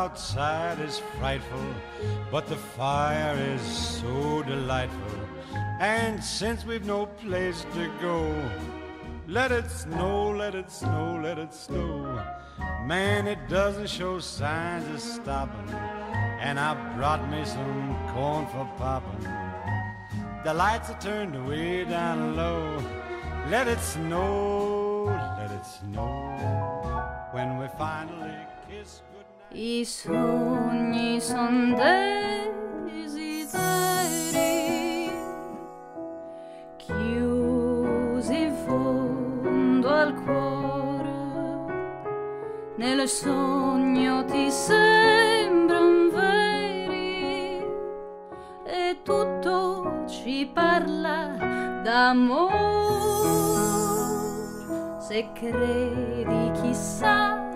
outside is frightful, but the fire is so delightful. And since we've no place to go, let it snow, let it snow, let it snow. Man, it doesn't show signs of stopping, and I brought me some corn for popping. The lights are turned way down low. Let it snow, let it snow. When we finally kiss goodnight. I sogni son desideri chiusi in fondo al cuore. Nel sogno ti sembran veri e tutto ci parla d'amor. Se credi chissà